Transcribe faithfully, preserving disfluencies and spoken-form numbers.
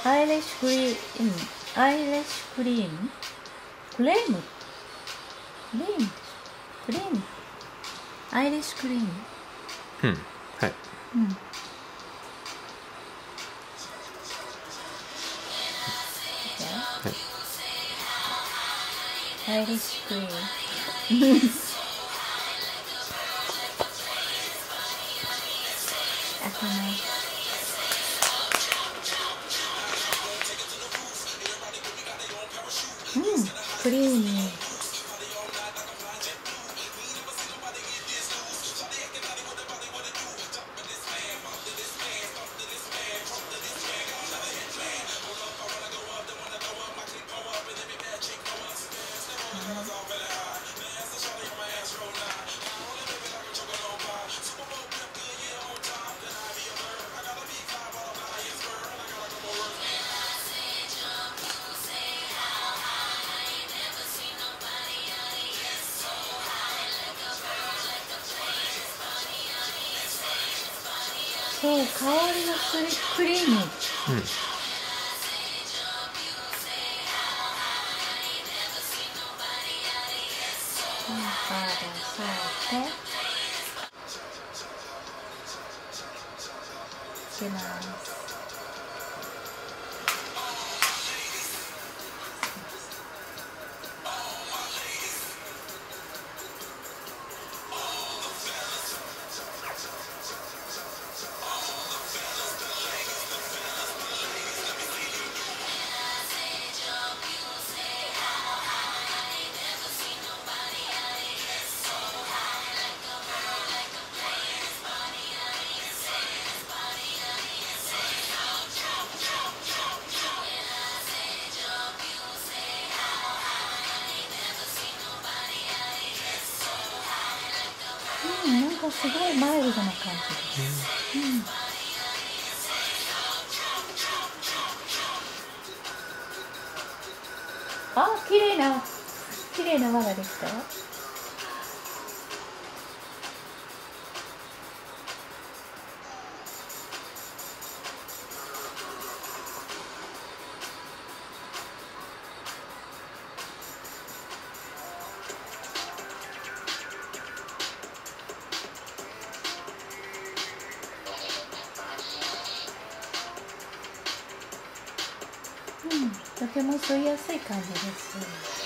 アイリッシュクリーム、アイリッシュクリーム、クレーム、クリーム、クリーム、アイリッシュクリーム。 うん、はい。 うん。 はい。 アイリッシュクリーム。あとね。うん、クリーミー。そう、香りがクリーミー。うん。カードを添えてつけます。うん、なんかすごいマイルドな感じです。うん。うん、あ、綺麗な綺麗な輪ができたよ。うん、とても吸いやすい感じです。